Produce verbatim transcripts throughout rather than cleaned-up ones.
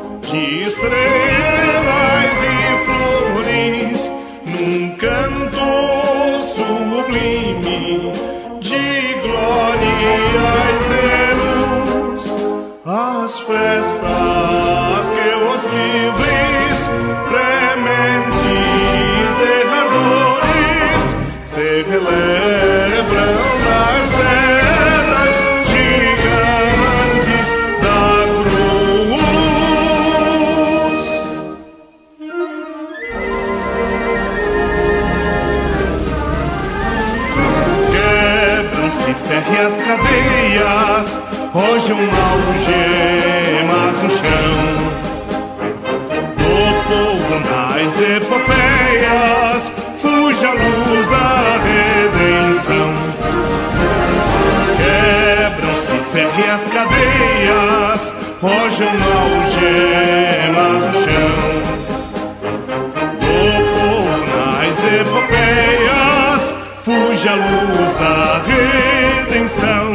de estrelas e flores, num canto sublime de glórias e luz. As festas que os livres, frementes de ardores, se relembram das terras gigantes da cruz. Quebram-se férreas cadeias, rojam algemas no chão. Do povo nas epopeias fuge a luz da redenção. Quebram-se férreas cadeias, rojam algemas no chão. Do povo nas epopeias fuge a luz da redenção.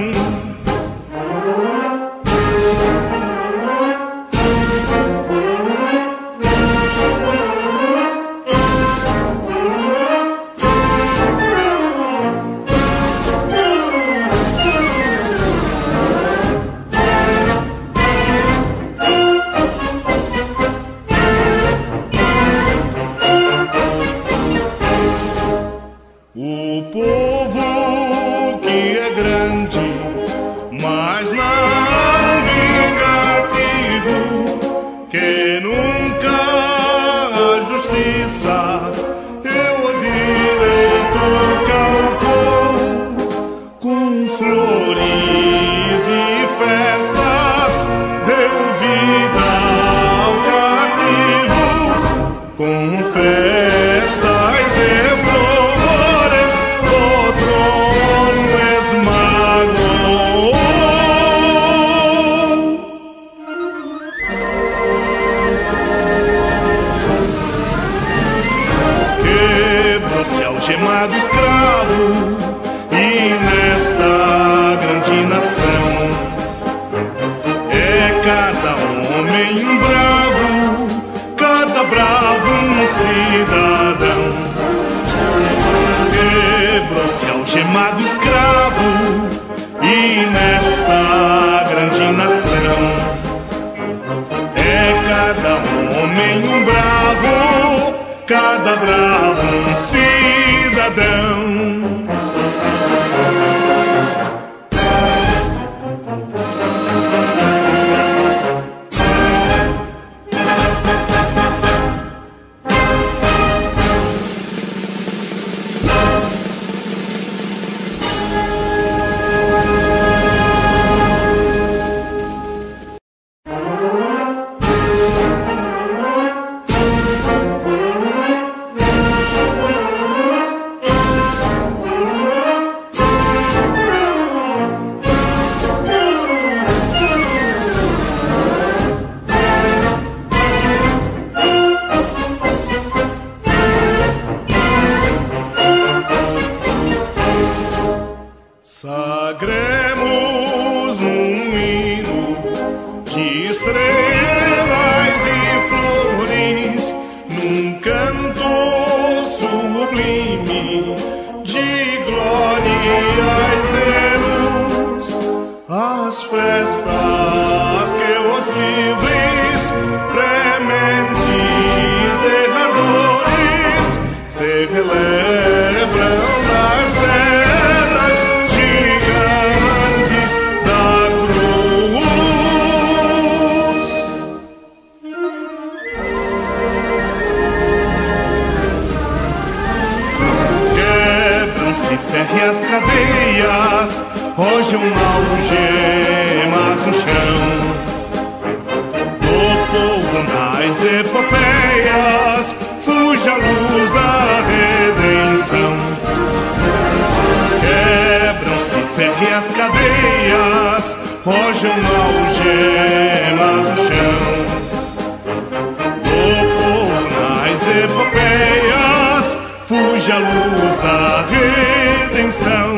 O povo que é grande, mas não vingativo, que nunca a justiça e o direito calcou, com flores e festas deu vida ao cativo, com festas e flores o trono esmagou. Quebrou-se algemado escravo, e nesta grande nação é cada homem um bravo, cada bravo um cidadão. Quebrou-se algemado escravo, e nesta grande nação é cada homem um bravo, cada bravo um cidadão. Sagremos num hino de estrelas e flores, num canto sublime de glórias e luz. As festas que os livres, frementes de ardores, se relembram das terras gigantes da cruz. Quebram-se férreas cadeias, rojam algemas no chão. Do povo nas epopeias fuge a luz da redenção. Quebram-se férreas cadeias, rojam algemas no chão. Do povo nas epopeias fuge a luz da redenção.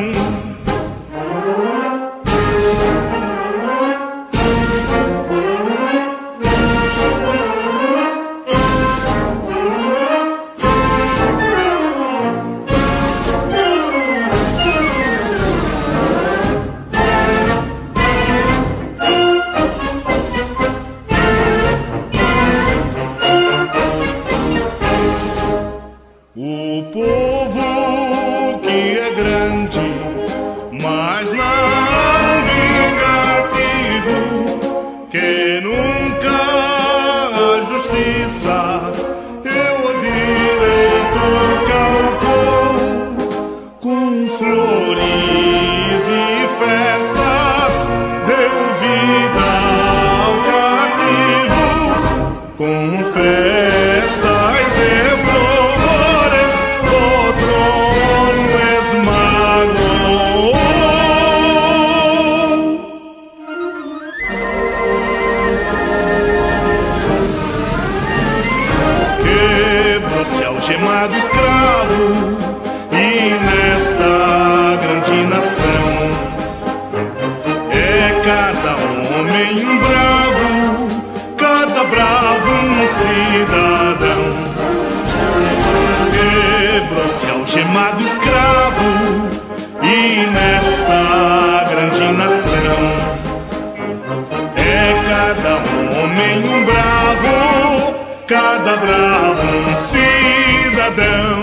justiça, eu o direito calcou, com flores e festas, deu vida ao cativo, com festas e flores, o trono esmagou. Quebrou-se algemado escravo, e nesta grande nação é cada homem um bravo, cada bravo um cidadão. Quebrou-se algemado escravo, e nesta grande nação é cada homem um bravo, cada bravo um cidadão.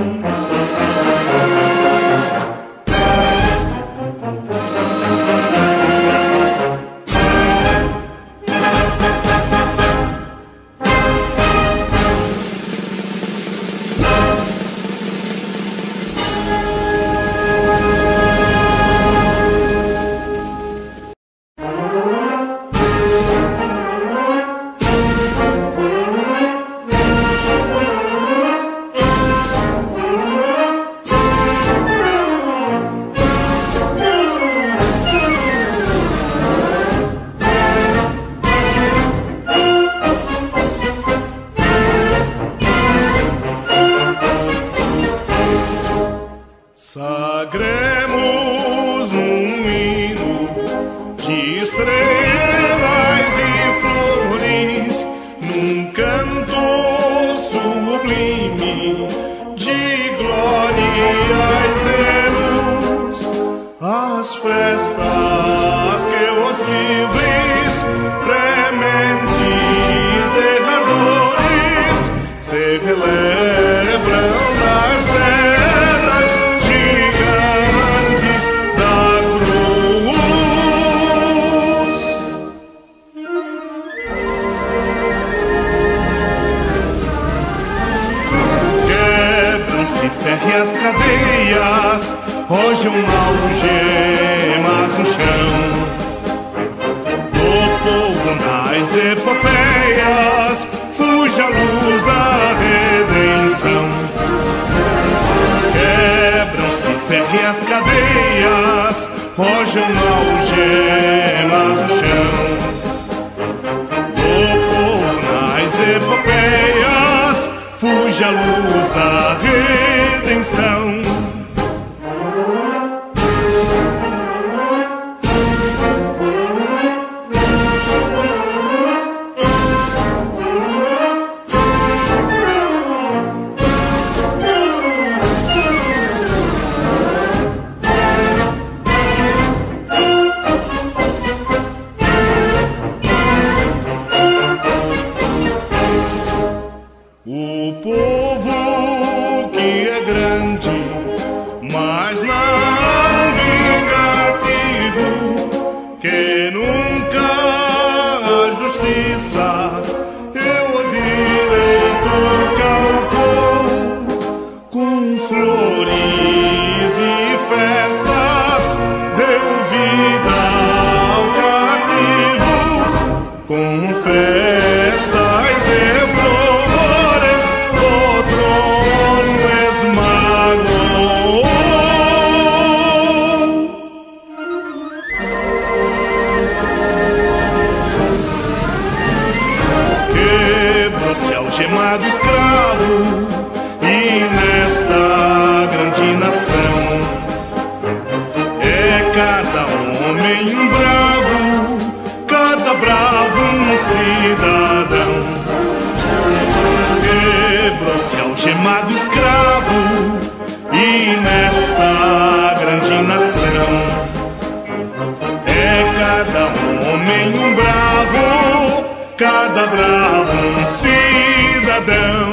Sagremos um hino de estrelas e flores, num canto sublime de glórias e luz, as festas que os livres, frementes de ardores, se relembram nas terras gigantes da cruz. Quebram-se férreas cadeias, rojam algemas no chão, do povo nas epopeias fuge a luz da redenção. Quebram-se férreas cadeias, rojam algemas no chão, do povo nas epopeias fuge a luz da redenção. O povo que é grande, mas não vingativo, que nunca a justiça eu o direito calcou, com flores e festas deu vida ao cativo, com festas e flores, o trono esmagou. Quebrou-se algemado escravo, e nesta grande nação é cada homem um bravo, cada bravo um cidadão. Quebrou-se algemado escravo, e nesta grande nação é cada homem um bravo, cada bravo um cidadão.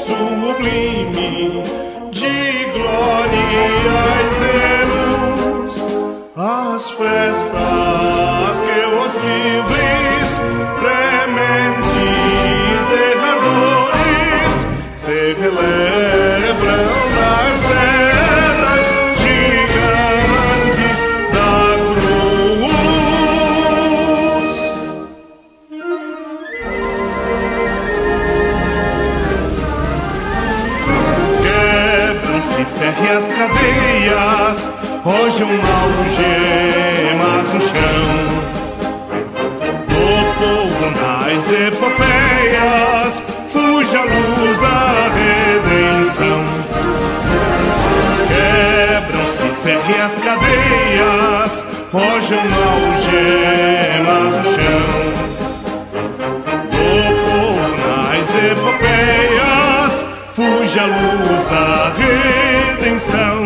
sublime de glória e zelos, as festas que os livres frementes de ardores se relembram nas terras gigantes da cruz. Quebram-se férreas cadeias, rojam algemas no chão, do povo nas epopeias fuge a luz da redenção. Quebram-se férreas cadeias, rojam algemas no chão, do povo nas epopeias fuge a luz da redenção.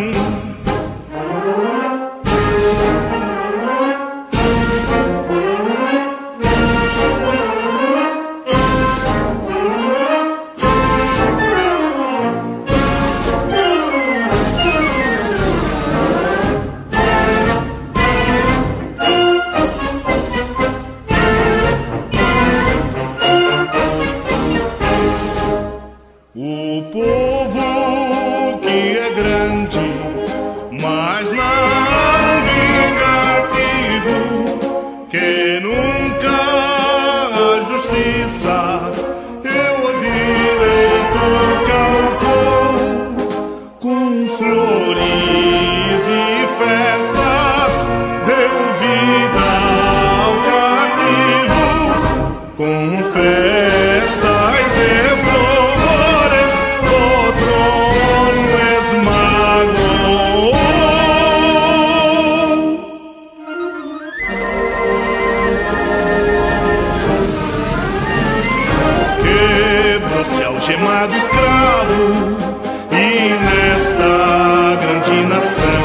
O povo que é grande, mas não vingativo, que nunca a justiça e o direito calcou, com flores e festas deu vida ao cativo, com festas e flores o trono esmagou. Quebrou-se algemado escravo e nesta grande nação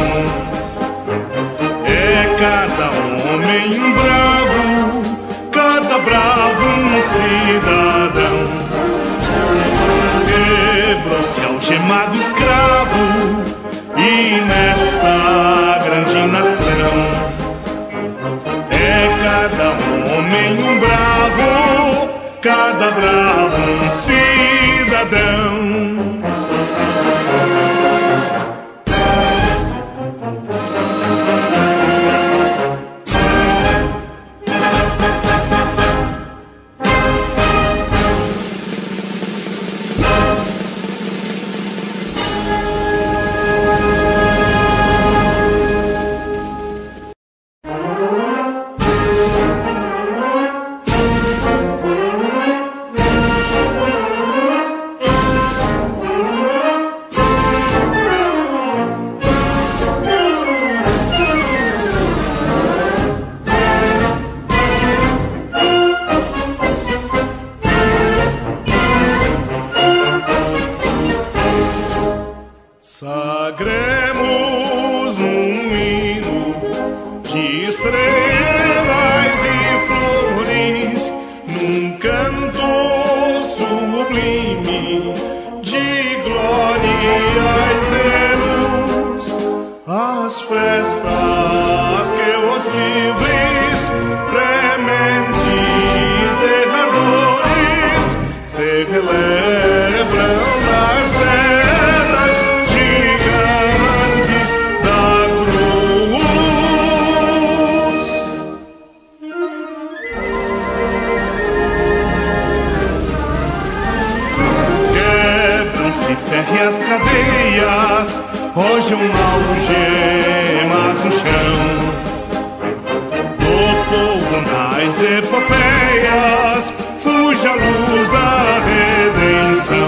é cada homem um bravo, cada bravo um cidadão. Quebrou-se algemado escravo e nesta grande nação é cada homem um bravo, cada bravo um cidadão. Sagremos um hino de estrelas e flores, num canto sublime de glória e zelos, as festas que os livres frementes de ardores se relembram nas terras gigantes da cruz. Quebram-se férreas cadeias, rojam algemas no chão, do povo nas epopeias fuge a luz da redenção.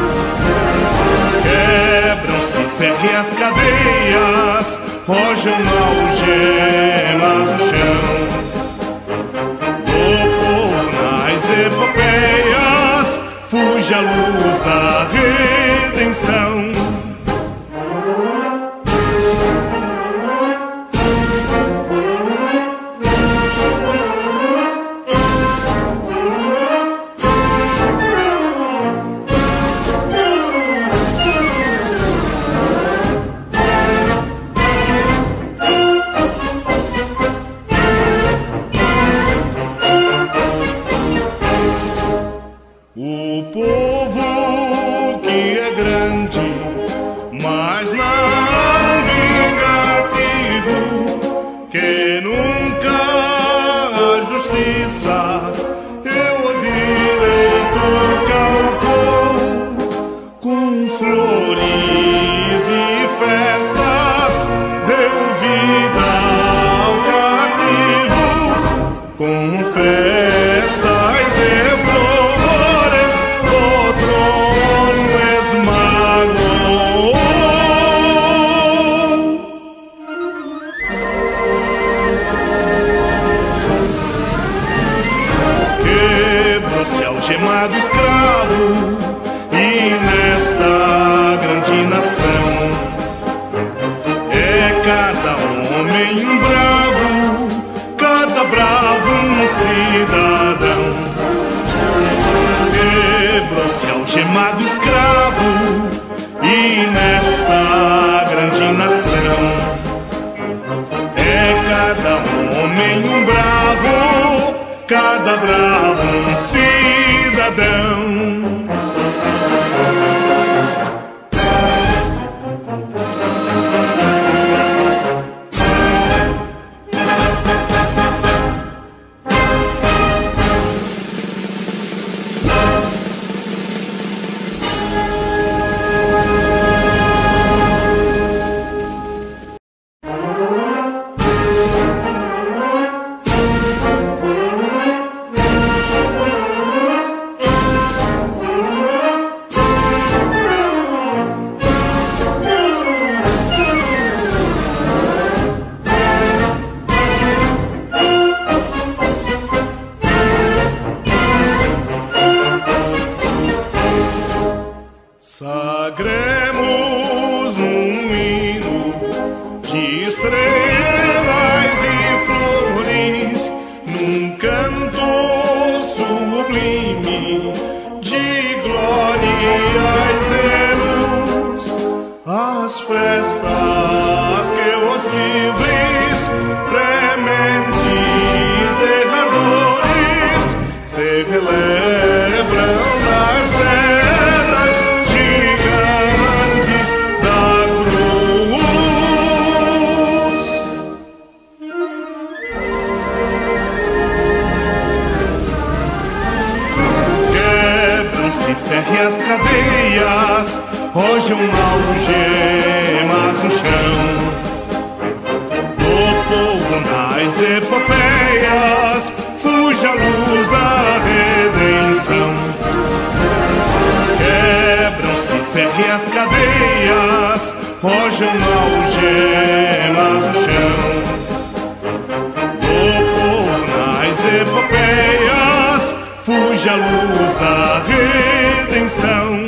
Quebram-se férreas cadeias, rojam algemas no chão, do povo nas epopeias fuge a luz da redenção. grande, mas não vingativo, que nunca a justiça eu o direito calcou. Com flores e festas deu vida ao cativo, com festas e flores o trono esmagou. Quebrou-se algemado escravo, e nesta grande nação é cada homem um bravo, cada bravo um cidadão. Quebrou-se algemado escravo, e nesta grande nação é cada homem um bravo, cada bravo um cidadão. Sagremos num hino de estrelas e flores, num canto sublime de glórias e luz, as festas que os livres, frementes de ardores, se relembram nas terras gigantes da cruz. Quebram-se férreas cadeias, rojam algemas no chão. Do povo nas epopeias fuge a luz da redenção. Quebram-se férreas cadeias, rojam algemas no chão. Do povo nas epopeias fuge a luz da redenção.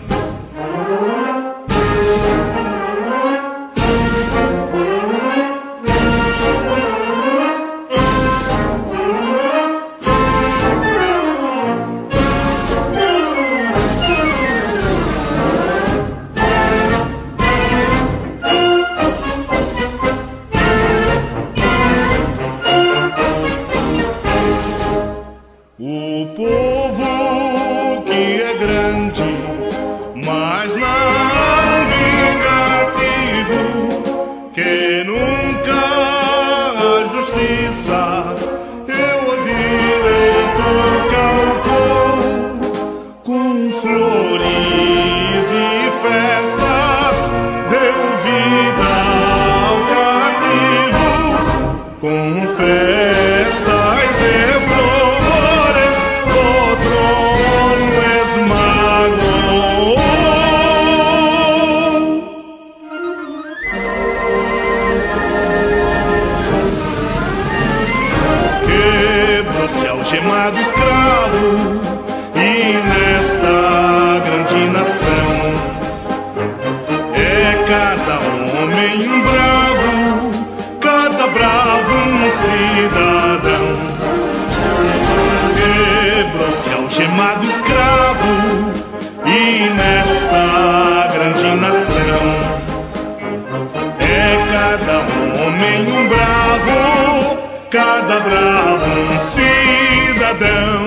O povo que é grande, mas não vingativo, que nunca a justiça eu o direito calcou. Com flores e festas deu vida ao cativo, com festas e flores o trono esmagou. Quebrou-se algemado escravo, e nesta grande nação é cada homem um bravo, cada bravo um cidadão. Quebrou-se algemado escravo, e nesta grande nação é cada homem um bravo, cada bravo um cidadão.